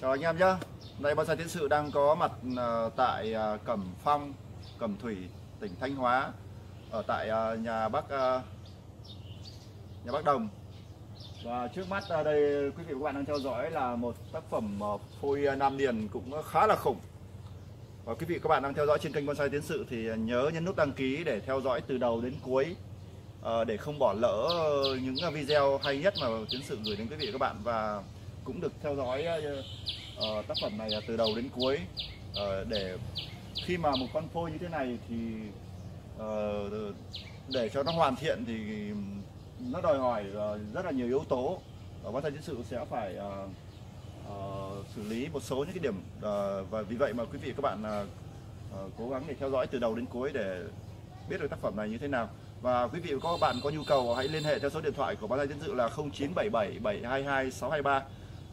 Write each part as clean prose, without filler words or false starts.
Chào anh em nhé. Đây bonsai tiến sự đang có mặt tại Cẩm Phong, Cẩm Thủy, tỉnh Thanh Hóa, ở tại nhà bác Đồng. Và trước mắt đây quý vị và các bạn đang theo dõi là một tác phẩm phôi Nam Điền cũng khá là khủng. Và quý vị và các bạn đang theo dõi trên kênh Bonsai Tiến Sự thì nhớ nhấn nút đăng ký để theo dõi từ đầu đến cuối, để không bỏ lỡ những video hay nhất mà Tiến Sự gửi đến quý vị và các bạn, và cũng được theo dõi tác phẩm này từ đầu đến cuối, để khi mà một con phôi như thế này thì để cho nó hoàn thiện thì nó đòi hỏi rất là nhiều yếu tố. Bonsai Tiến Sự sẽ phải xử lý một số những cái điểm, và vì vậy mà quý vị và các bạn cố gắng để theo dõi từ đầu đến cuối để biết được tác phẩm này như thế nào. Và quý vị và các bạn có nhu cầu hãy liên hệ theo số điện thoại của Bonsai Tiến Sự là 0977 722 623.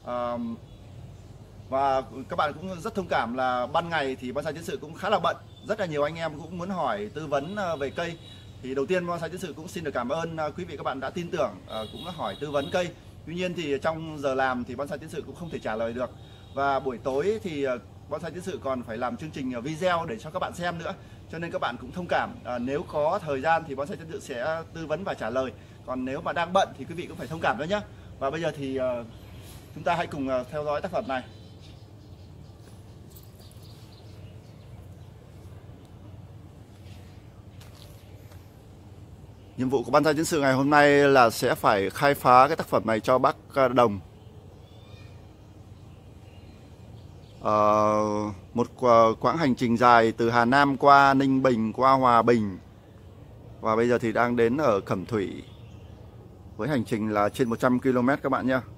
Và các bạn cũng rất thông cảm là ban ngày thì Bonsai Tiến Sự cũng khá là bận, rất là nhiều anh em cũng muốn hỏi tư vấn về cây. Thì đầu tiên Bonsai Tiến Sự cũng xin được cảm ơn quý vị các bạn đã tin tưởng, cũng đã hỏi tư vấn cây. Tuy nhiên thì trong giờ làm thì Bonsai Tiến Sự cũng không thể trả lời được. Và buổi tối thì Bonsai Tiến Sự còn phải làm chương trình video để cho các bạn xem nữa. Cho nên các bạn cũng thông cảm, nếu có thời gian thì Bonsai Tiến Sự sẽ tư vấn và trả lời. Còn nếu mà đang bận thì quý vị cũng phải thông cảm đó nhé. Và bây giờ thì chúng ta hãy cùng theo dõi tác phẩm này. Nhiệm vụ của Bonsai Tiến Sự ngày hôm nay là sẽ phải khai phá cái tác phẩm này cho bác Đồng. Một quãng hành trình dài từ Hà Nam qua Ninh Bình, qua Hòa Bình, và bây giờ thì đang đến ở Cẩm Thủy với hành trình là trên 100 km các bạn nhé.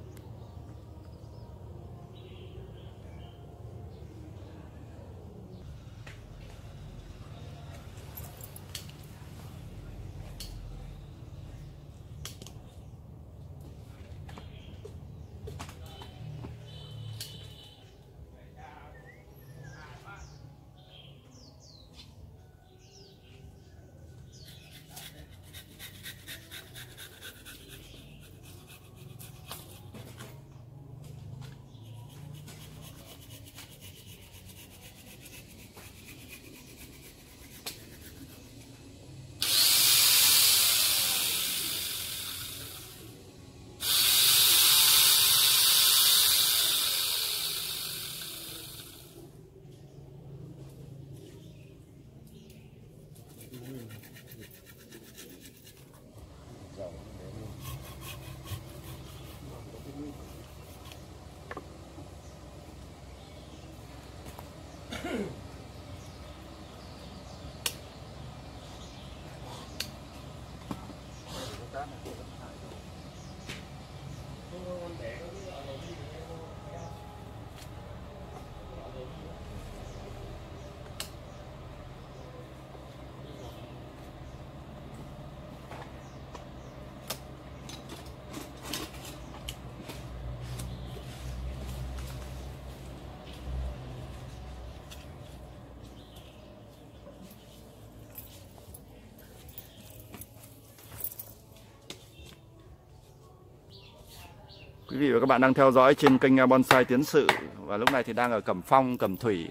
Quý vị và các bạn đang theo dõi trên kênh Bonsai Tiến Sự, và lúc này thì đang ở Cẩm Phong, Cẩm Thủy,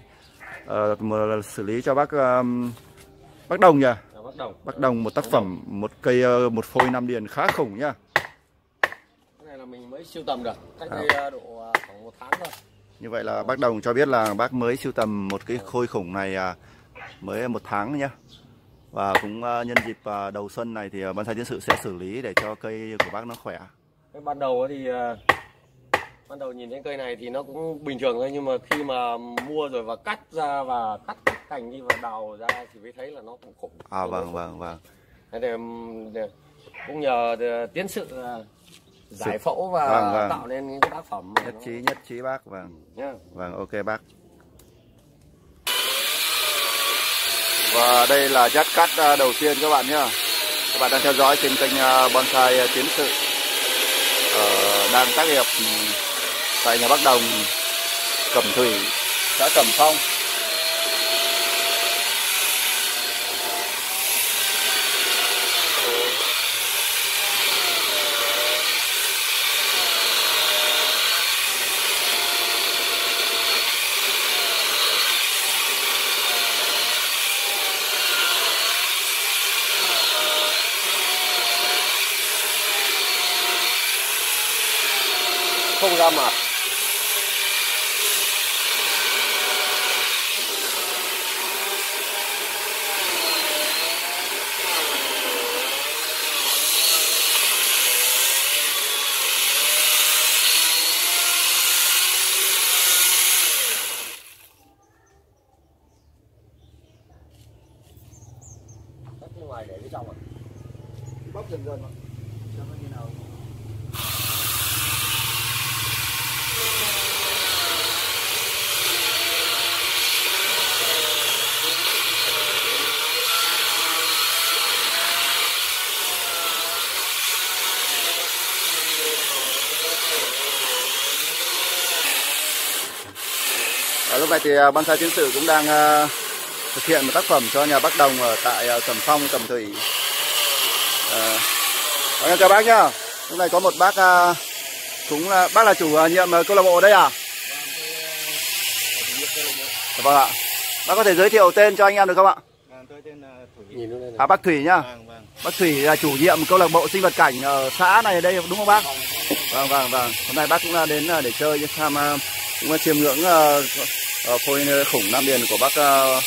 xử lý cho bác Đồng nhỉ? Bác Đồng một tác phẩm, một cây, một phôi Nam Điền khá khủng nhá. Cái này là mình mới sưu tầm được, cách đây độ khoảng 1 tháng thôi. Như vậy là bác Đồng cho biết là bác mới sưu tầm một cái khôi khủng này mới 1 tháng nhá. Và cũng nhân dịp đầu xuân này thì Bonsai Tiến Sự sẽ xử lý để cho cây của bác nó khỏe. Cái ban đầu thì ban đầu nhìn thấy cây này thì nó cũng bình thường thôi, nhưng mà khi mà mua rồi và cắt ra và cắt cành đi và đào ra thì mới thấy là nó cũng khủng. Vâng. Thế thì cũng nhờ Tiến Sự giải phẫu và tạo nên những cái tác phẩm nhất trí bác. Vâng, ok bác. Và đây là nhát cắt đầu tiên các bạn nhé. Các bạn đang theo dõi trên kênh Bonsai Tiến Sự, đang tác nghiệp tại nhà bác Đồng, Cẩm Thủy, xã Cẩm Phong. không ra mặt. Cái ngoài để bên trong à? Bóc dần dần mà. Xem nó như nào. Lúc này thì bonsai tiến sự cũng đang thực hiện một tác phẩm cho nhà bác Đồng ở tại Cẩm Phong, Cẩm Thủy. Chào bác nhá. Lúc này có một bác cũng là bác là chủ nhiệm câu lạc bộ ở đây à? Vâng ạ. Bác có thể giới thiệu tên cho anh em được không ạ? Tôi tên là Thủy. Bác Thủy nhá. Vâng. Bác Thủy là chủ nhiệm câu lạc bộ sinh vật cảnh ở xã này ở đây đúng không bác? Vâng. Hôm nay bác cũng đã đến để chơi tham cũng chiêm ngưỡng phôi khủng Nam Điền của bác. Anh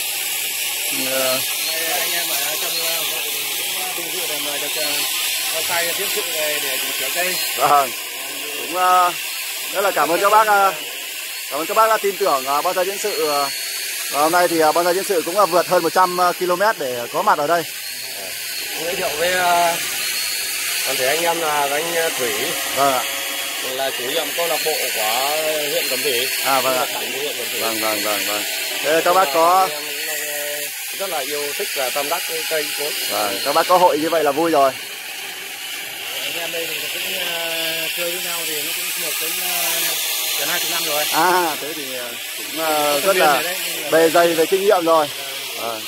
em ở trong cũng vinh dự để mời được bonsai tiến sự để chữa cây. Vâng. Cũng rất là cảm ơn các bác. Cảm ơn các bác đã tin tưởng bonsai tiến sự. Và hôm nay thì bonsai tiến sự cũng vượt hơn 100 km để có mặt ở đây. Giới thiệu với toàn thể anh em là anh Thủy. Vâng ạ. Là chủ nhiệm câu lạc bộ của huyện Cẩm Thủy. Vâng ạ. Vâng. Thế các bác có rất là yêu thích và tâm đắc cái cây cối. Vâng, các bác có hội như vậy là vui rồi. Anh em đây thì cũng chơi với nhau thì nó cũng được đến gần 20 năm rồi. Thế thì cũng rất là bề dày về kinh nghiệm rồi. Vâng.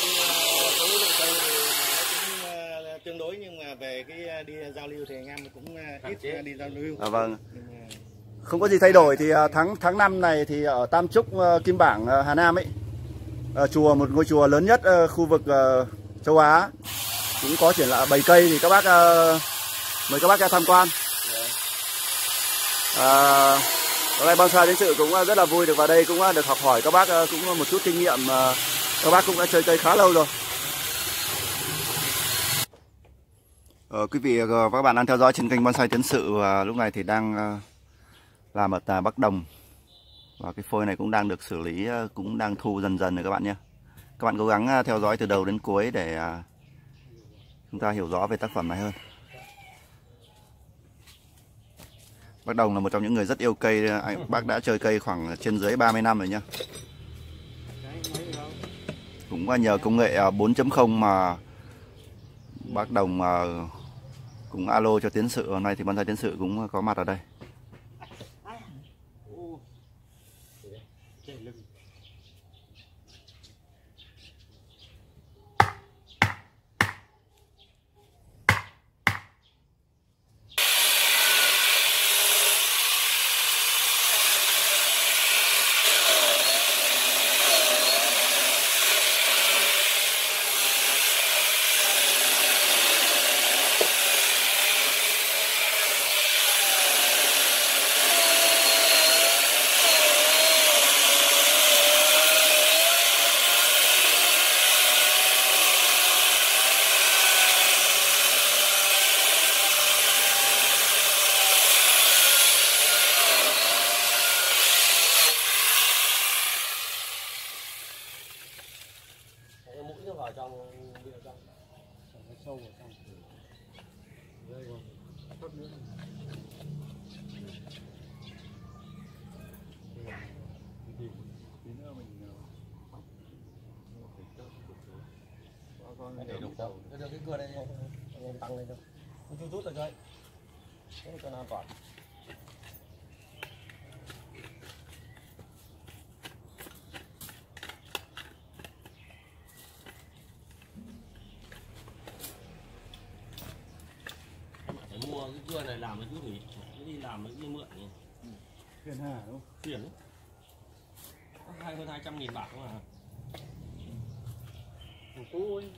Tương đối nhưng mà về cái đi giao lưu thì anh em cũng ít đi giao lưu. Vâng. Không có gì thay đổi thì tháng 5 này thì ở Tam Trúc Kim Bảng Hà Nam ấy, một ngôi chùa lớn nhất khu vực châu Á cũng có triển lãm bày cây thì các bác mời các bác ra tham quan. Hôm nay bonsai đến sự cũng rất là vui được vào đây, cũng được học hỏi các bác cũng một chút kinh nghiệm, các bác cũng đã chơi cây khá lâu rồi. Quý vị và các bạn đang theo dõi trên kênh Bonsai Tiến Sự, và lúc này thì đang làm ở tại Bắc Đồng, và cái phôi này cũng đang được xử lý, cũng đang thu dần dần rồi các bạn nhé. Các bạn cố gắng theo dõi từ đầu đến cuối để chúng ta hiểu rõ về tác phẩm này hơn. Bác Đồng là một trong những người rất yêu cây, bác đã chơi cây khoảng trên dưới 30 năm rồi nhá. Cũng nhờ công nghệ 4.0 mà bác Đồng cũng alo cho Tiến Sự. Hôm nay thì bonsai Tiến Sự cũng có mặt ở đây. Vào trong Sâu vào trong. Đây rồi. Thấp nữa. để đục đâu. Đưa cái cưa đây anh em tăng lên đâu. Không rút rồi chơi. Thế cho nó an toàn. Mua cái cưa này làm cái chút thì đi làm cái mượn nhỉ. Phiền hà đúng không? Phiền đấy. Hơn 200.000 bạc không à? Đồ cũ ấy.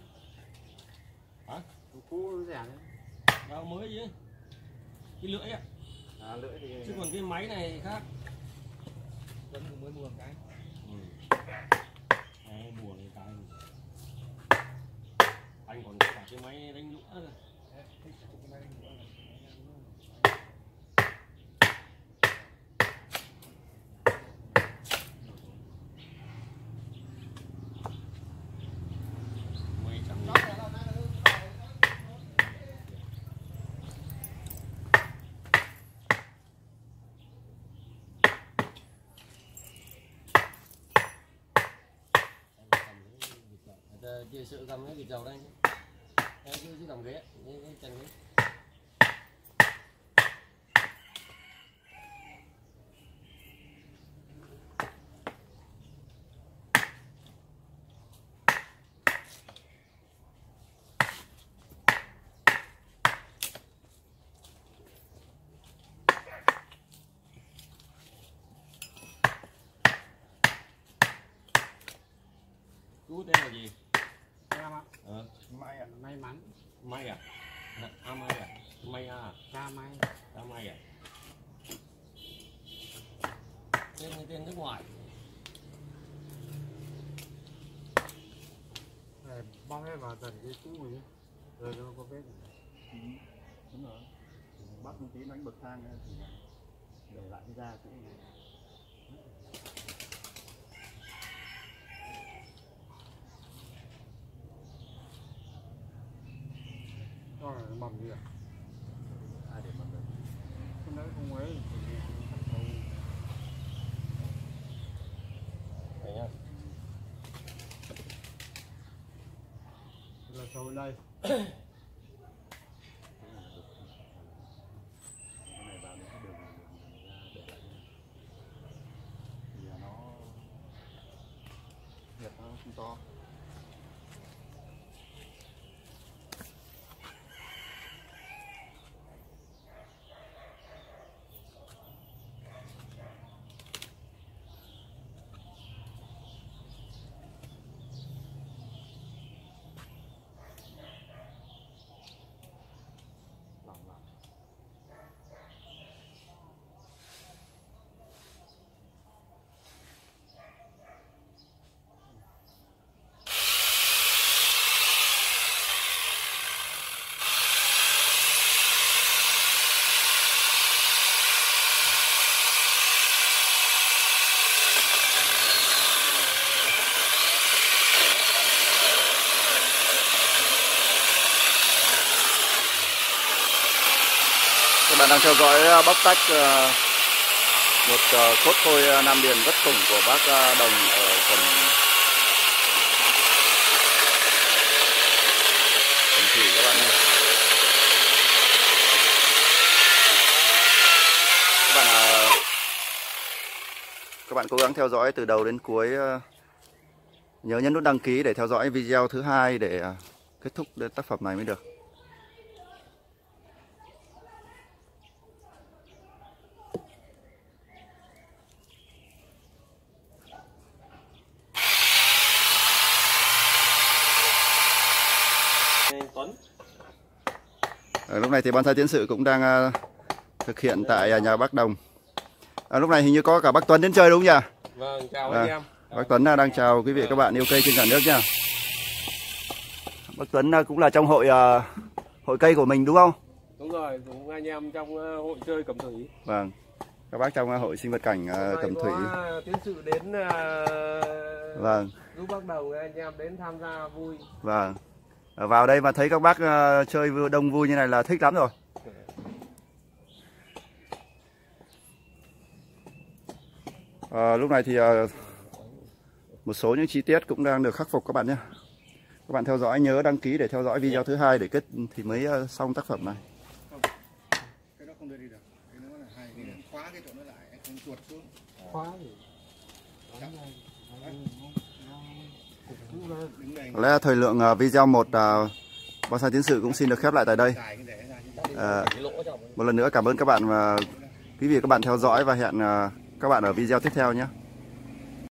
Hả? Đồ cũ rẻ đấy. Đâu mới chứ. Cái lưỡi á. Lưỡi thì chứ còn cái máy này khác. Tuấn cũng mới mua một cái. Buồn cái anh còn cả cái máy đánh đũa rồi. Chia sữa cầm cái vịt dầu đây, em cứ cầm ghế, cái chân ghế. Chú tên là gì? Em ạ. May ạ. May mắn. May à? May à? May à? May. May à? Tên nước ngoài. Bong hết vào dần cái cũ rồi rồi nó có vết. Đúng rồi. Bắt một tí đánh bậc thang thì để lại cái da cũ. Đó là mầm gì à? Ai để mầm đấy? Cái đấy không ấy. Đấy nhá. Là sâu đây. Cái này vào đến cái đường ra để lại thì nó nhiệt nó không to. Các bạn đang theo dõi bóc tách một khốt phôi Nam Điền rất khủng của bác Đồng ở Cầm Thủy các bạn nhé. Các bạn cố gắng theo dõi từ đầu đến cuối. Nhớ nhấn nút đăng ký để theo dõi video thứ hai để kết thúc tác phẩm này mới được. Lúc này thì bonsai tiến sự cũng đang thực hiện tại nhà bác Đồng. Lúc này hình như có cả bác Tuấn đến chơi đúng không nhỉ? Vâng, chào anh em. Bác Tuấn đang chào quý vị các bạn yêu cây trên cả nước nha. Bác Tuấn cũng là trong hội cây của mình đúng không? Đúng rồi, cũng anh em trong hội chơi Cẩm Thủy. Vâng, các bác trong hội sinh vật cảnh Cẩm Thủy. Tiến sự đến vâng, giúp bác Đồng anh em đến tham gia vui. Vâng, vào đây mà thấy các bác chơi đông vui như này là thích lắm rồi. Lúc này thì một số những chi tiết cũng đang được khắc phục các bạn nhé. Các bạn theo dõi nhớ đăng ký để theo dõi video thứ hai để kết thì mới xong tác phẩm này. Cái đó không đưa đi được. Cái nó là hay thì khóa cái chỗ nó lại, không chuột xuống. Khóa thì lẽ thời lượng video 1 bonsai tiến sự cũng xin được khép lại tại đây. Một lần nữa cảm ơn các bạn và quý vị các bạn theo dõi và hẹn các bạn ở video tiếp theo nhé.